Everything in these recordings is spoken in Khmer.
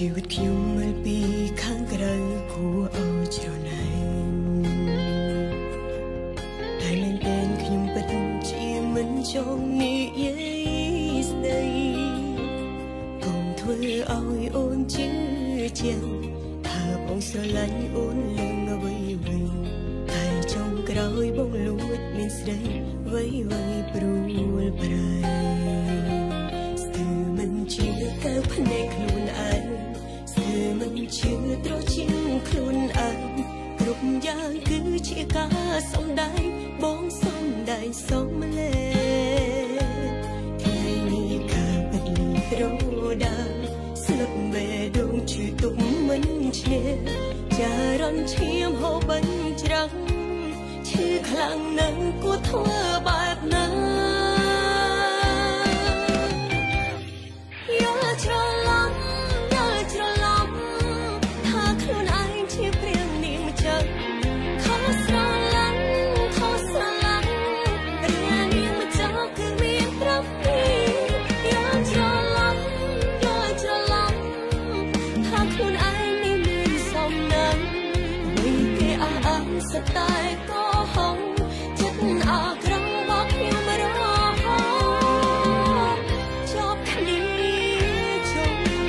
ชีวิตខ្ញុំមិនពីខាងក្រៅគួរឲ្យច្រណែនតែមែនតែនខ្ញុំពិតជាមិនចង់និយាយស្ដីកុំធ្វើឲ្យអូនជឿជាក់ថាបងស្រឡាញ់អូនលឹងអ្វីវិញតែចុងក្រោយបងលួចមានស្រីអ្វីព្រួលប្រែស្ទើរមិនជឿទៅភ្នែកខ្លួនឯងមិនជឿត្រជាក់ខ្លួនឯងគ្រប់យ៉ាងគឺជាការសំដែងបងសំដែងសំលេងថ្ងៃនេះការពិតលឺរដាស្លឹកបេះដូងជួយទុំមិនឈ្នះចារន់ឈាមហូរបញ្ច្រាំងឈឺខ្លាំងណាស់គួរធ្វើបែបណាយកច្រឡំខ្លួនឯងជាព្រាងនាងម្ចាស់ខុសស្រឡាញ់រានាងម្ចាស់គឺមានប្រាប់ពីយកច្រឡំថាខ្លួនឯងនេះមានសំណាងមិនគេអះអាងសតែក៏ហងចិត្តអាក្រក់របស់ខ្ញុំរហូតជាប់គ្នាជុំ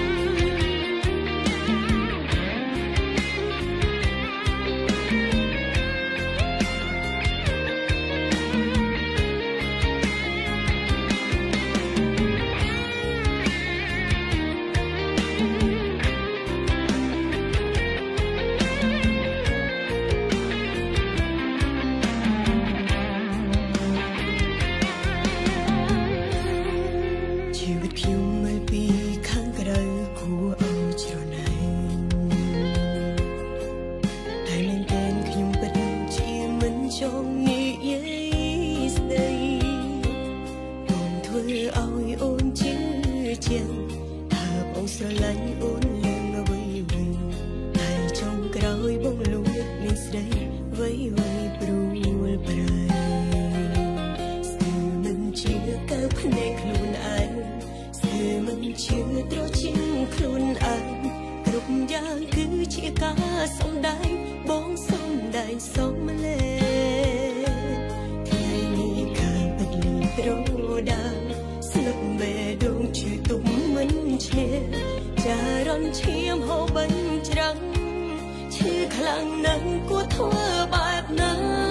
ស្រឡាញ់អូនលឹងអ្វីវិញតែចុងក្រោយបងលួចមានស្រីអ្វីព្រួលប្រែស្ទើរមិនជឿទៅភ្នែកខ្លួនឯងស្ទើរមិនជឿត្រជាក់ខ្លួនឯងគ្រប់យ៉ាងគឺជាការសំដែងបងសំដែងសំលេងថ្ងៃនេះការពិតលឺរដាស្លឹកបេះដូងជួយទុំមិនឈ្នះចារន់ឈាមហូរបញ្ច្រាំងឈឺខ្លាំងណាស់គួរធ្វើបែបណា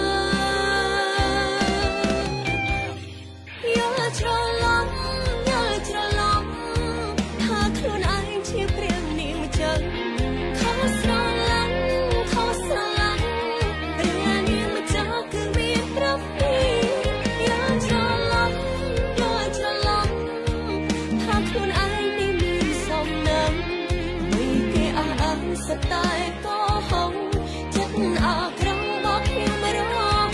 យកច្រឡំថាខ្លួនឯងជាព្រាងនាងម្ចាស់ខុសស្រឡាញ់រានាងម្ចាស់គឺមានប្រាប់ពីយកច្រឡំថាខ្លួនឯងនេះមានសំណាងមិនគេអះអាងសតែក៏ហងចិត្តអាក្រក់របស់ខ្ញុំរហូត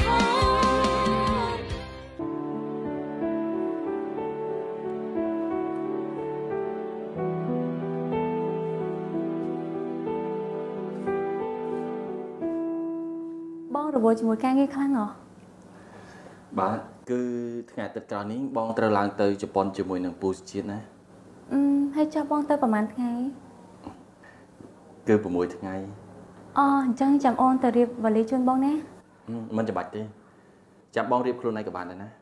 បងរវល់ជាមួយការងារខ្លាំងហ៎បាទគឺថ្ងៃអាទិត្យក្រោយនេះបងត្រូវឡើងទៅជប៉ុនជាមួយនឹងពូជាតិណាហើយចុះបងទៅប្រហែលថ្ងៃគឺ6ថ្ងៃអញ្ចឹងចាំអូនទៅរៀបវ៉ាលីជូនបងណាមិនចាំបាច់ទេចាំបងរៀបខ្លួនឯងក៏បានដែរណា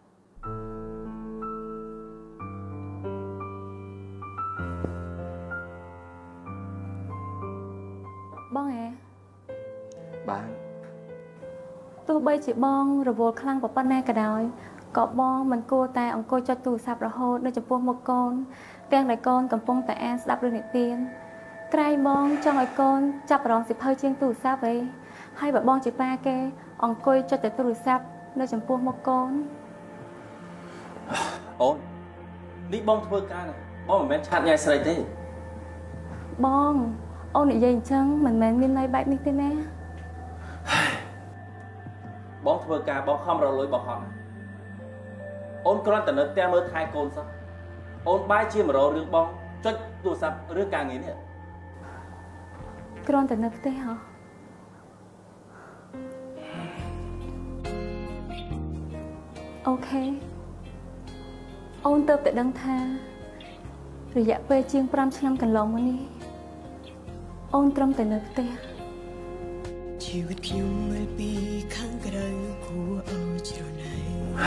បងបាទទោះបីជាបងរវល់ខ្លាំងប៉ុណ្ណាក៏ដោយក៏បងមិនគួរតែអង្គុយចុចទូរស័ព្ទរហូតនៅចំពោះមុខកូនទាំងដែលកូនកំពុងតែអានស្ដាប់រឿងនិទានក្រែងបងចង់ឲ្យកូនចាប់អារម្មណ៍សិភៅជាងទូរស័ព្ទឯងហើយបើបងជាប៉ាគេអង្គុយចុចតែទូរស័ព្ទនៅចំពោះមុខកូនអូននេះបងធ្វើការណាបងមិនមែនឆាតញ៉ៃស្រីទេបងអូននិយាយអញ្ចឹងមិនមែនមានន័យបែបនេះទេណាបងធ្វើការបងខំរលួយបងហត់អូនគ្រាន់តែនៅផ្ទះមើលថែកូនសោះអូនបាយជាមករោរឿងបងចុចទូរស័ព្ទរឿងការងារនេះគ្រាន់តែនៅផ្ទះហ៎អូខេអូនទៅតែដឹងថារយៈពេលជាង5ឆ្នាំកន្លងមកនេះអូនត្រឹមតែនៅផ្ទះជីវិតខ្ញុំមើលពីខាងក្រៅគួរឲ្យច្រណែន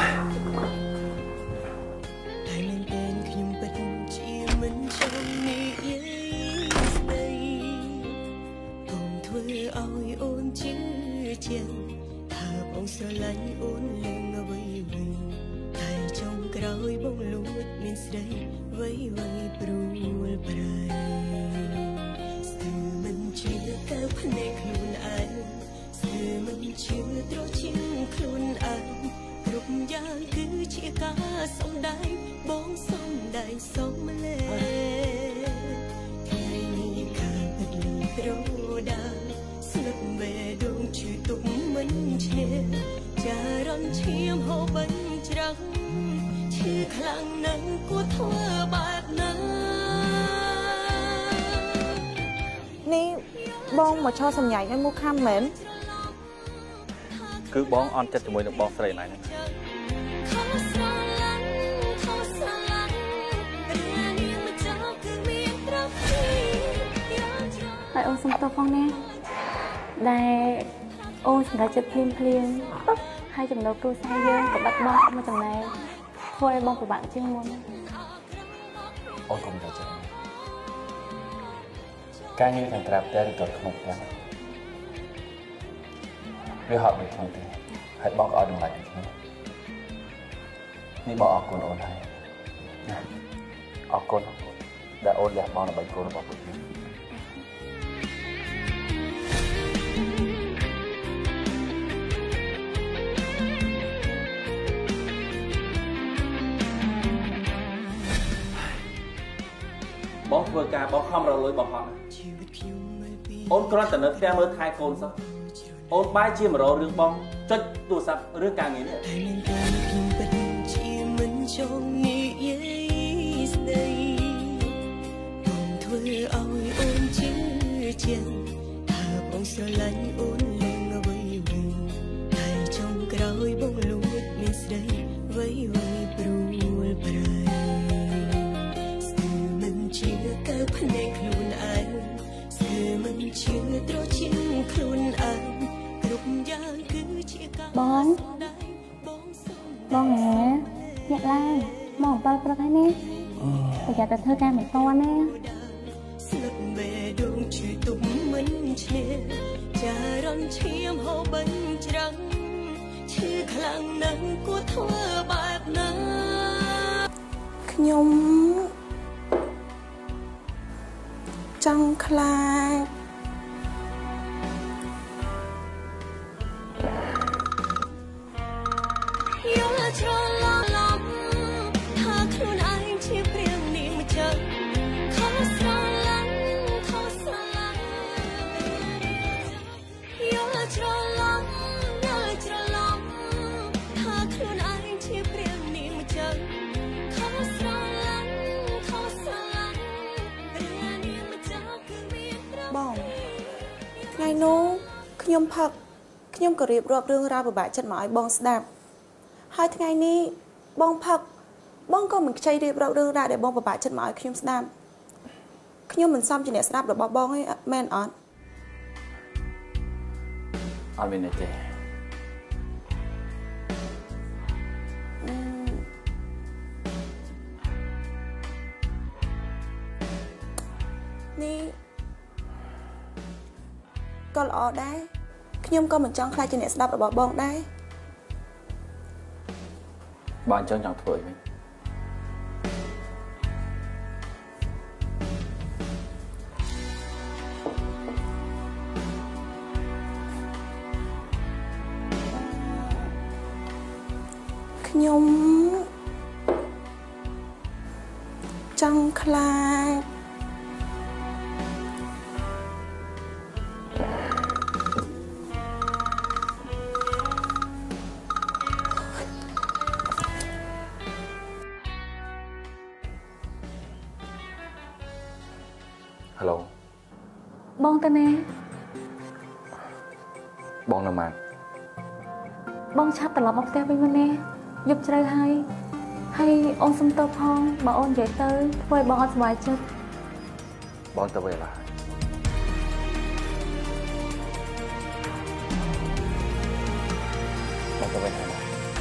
តែមែនតែខ្ញុំពិតជាមិនចង់និយាយស្ដីកុំធ្វើឲ្យអូនជឿជាក់ថាបងស្រឡាញ់អូនលឿងអ្វីវិញតែចុងក្រោយបងលួចមានស្ដីអ្វីព្រួលប្រែស្ទើរមិនជឿទៅភ្នែកខ្លួនឯងស្ទើរមិនជឿត្រជាខ្លួនឯងគ្រប់យ៉ាងគឺជាការសំដែងបងសំដែងសំលេងថ្ងៃនេះការពិតលឺត្រដាស្នឹកបេះដូងជឿទុកមិនឈ្នះចារំឈាមហូរបញ្ច្រាំងឈឺខ្លាំងណាស់គួរធ្វើបែបណានេះបងមកឈរសម្ញែងឲ្យមុខខាំមែនគឺបងអន់ចិត្តជាមួយនឹងបងស្រីណៃហ្នឹងហើយអូនសុំទោសផងណាដែលអូនសម្រេចចិត្តភ្លាមហើយចំណូលគ្រួសារយើងក៏បាត់បង់មកចំណែកធ្វើឲ្យបងពិបាកជាងមុនអូនកុំតែចិត្តការងារខាងក្រៅផ្ទះឬក៏ក្នុងផ្ទះវាហត់មិនក្នុងទេហើយបងក៏អត់តម្លៃពីខ្ញុំនេះបងអរគុណអូនហើយអរគុណដែលអូនលះបង់ដើម្បីកូនរបស់ពួកខ្ញុំបងធ្វើការបោះខំរលួយបងហត់អូនគ្រាន់តែនៅផ្ទះមើលថែកូនសោះអូនបែរជា100រឿងបងចុចទូរស័ព្ទរឿងការងារនេះតែមានតែខ្ញុំពិតជាមិនចង់និយាយស្ដីបងធ្វើឲ្យអូនជឿជាក់ថាបងស្រឡាញ់អូនលឿងអ្វីវិញតែចុងក្រោយបងលួចមានស្ដីអ្វីព្រួលប្រែស្ទើរមិនជឿទៅភ្នែកខ្លួនឯងស្ទើរមិនជឿត្រជាខ្លួនឯងគ្រប់យ៉ាងគឺជាការបងហ៎ញាក់ឡើងមកអំបិលព្រឹកហើយណាប្រយ័ត្នតែធ្វើការមិនតាន់ណាស្លឹកបេះដូងជឿទុកមិនឈ្នះចារំឈាមហូរបញ្ច្រាំងឈឺខ្លាំងណាស់គួរធ្វើបែបណាខ្ញុំចង់ខ្លាចច្រឡំថាខ្លួនឯងជាព្រាងនាងម្ចាស់ខំស្រឡាញ់យកច្រឡំថាខ្លួនឯងជាព្រាងនាងម្ចាស់ខំស្រឡាញ់ព្រាងនាងម្ចាស់គឺមានបងថ្ងៃនោះខ្ញុំផឹកខ្ញុំក៏រៀបរាប់រឿងរ៉ាវពិបាកចិត្តមកឲ្យបងស្ដាប់ហើយថ្ងៃនេះបងផឹកបងក៏មិនខ្ចីរៀបរាប់រឿងរ៉ាវដែលបងពិបាកចិត្តមកឲ្យខ្ញុំស្ដាប់ខ្ញុំមិនសមជាអ្នកស្ដាប់របស់បងទេមែនអត់អត់មានទេនេះក៏ល្អដែរខ្ញុំក៏មិនចង់ខ្លាចជាអ្នកស្ដាប់របស់បងដែរបងអញ្ចឹងចង់ធ្វើអីវិញខ្ញុំចង់ខ្លាចហៅឡូបងទៅណាបងនៅម៉ានបងឆាប់ត្រឡប់មកផ្ទះវិញមកណាយប់ជ្រៅហើយអូនសុំទោសផងបើអូននិយាយទៅធ្វើឲ្យបងអត់សុបាយចិត្តបងទៅវិញឡើយទៅវិញហើយណា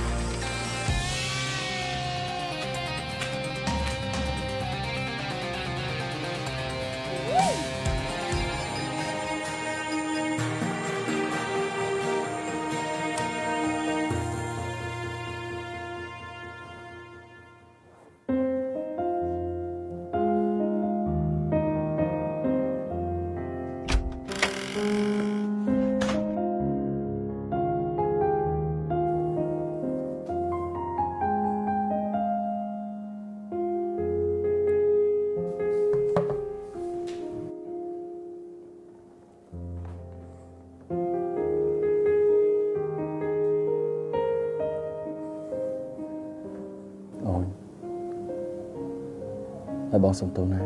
ហើយបងសុំទោសណា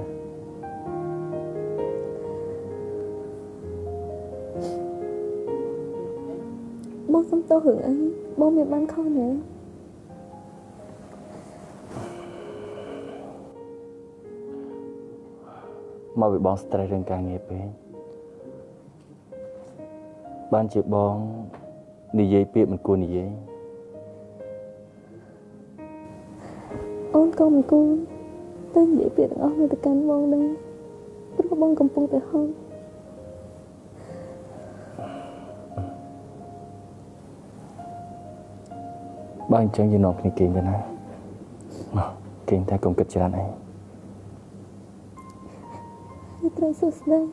បងសុំទោសរឿងអីបងមានបានខុសណាមកពីបង stress រឿងការងារពេកបានជាបងនិយាយពាក្យមិនគួរនិយាយអូនក៏មិនគួរតែនិយាយពាក្យទាំងអស់នៅទៅកាន់បងដែរព្រោះបងកំពុងតែហត់បើអញ្ចឹងយើងនាំគ្នាគេងទៅណាគេងតែកុំគិតច្រើនអីត្រូវសួស្ដី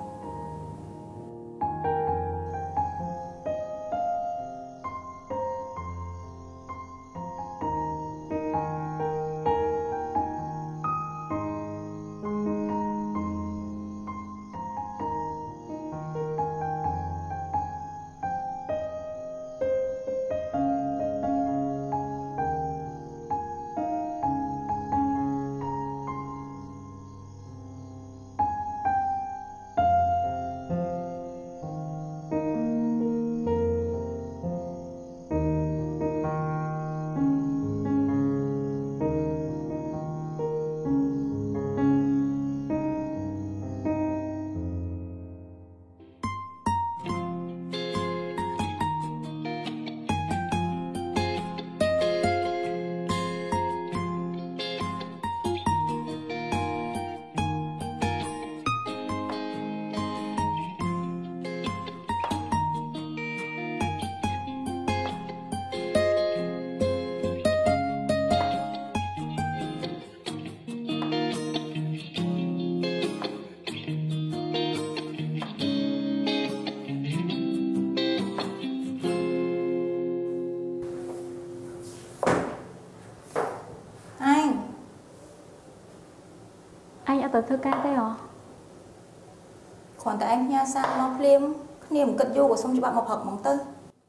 ទៅធ្វើការទេហ៎គ្រាន់តែឯងផ្ញើសារមកភ្លាមគ្នាមិនគិតយូរក៏សុំច្បាប់មកព្រឹកហ្មងទៅ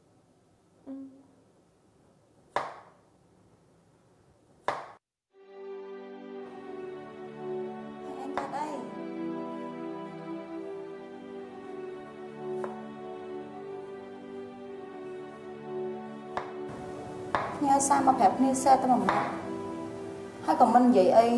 ឯងកាត់អីផ្ញើសារមកប្រាប់គ្នាសេតែមួយម៉ាត់ហើយក៏មិននិយាយអី